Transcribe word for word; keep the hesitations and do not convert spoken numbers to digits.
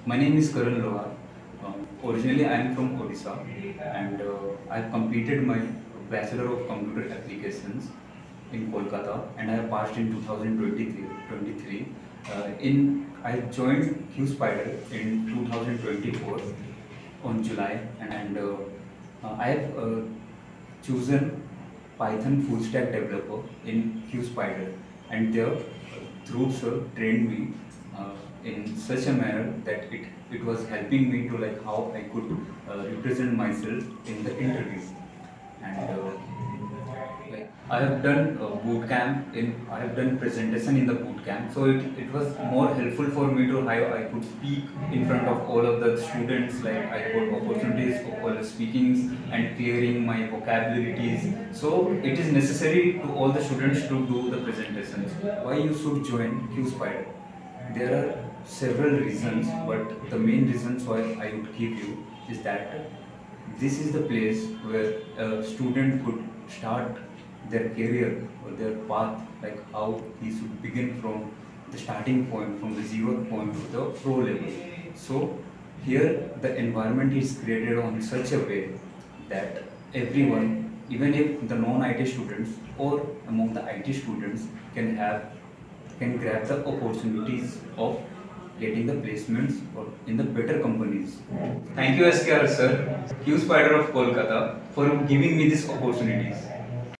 My name is Karan Lohar. Um, originally, I am from Odisha, and uh, I have completed my Bachelor of Computer Applications in Kolkata, and I have passed in two thousand twenty-three. Uh, in I joined QSpiders in two thousand twenty-four on July, and uh, uh, I have uh, chosen Python full stack developer in QSpiders, and there through sir trained me uh, in such a manner that it, it was helping me to like how I could uh, represent myself in the interview. And uh, like I have done a boot camp in I have done presentation in the boot camp, so it, it was more helpful for me to how I could speak in front of all of the students. Like I got opportunities of all the speakings and clearing my vocabularies. So it is necessary to all the students to do the presentations. Why you should join QSpider? There are several reasons, but the main reasons why I would give you is that this is the place where a student could start their career or their path, like how he should begin from the starting point, from the zero point to the pro level. So here the environment is created on such a way that everyone, even if the non-I T students or among the I T students, can have can grab the opportunities of getting the placements or in the better companies. Thank you S K R sir, QSpider of Kolkata, for giving me these opportunities.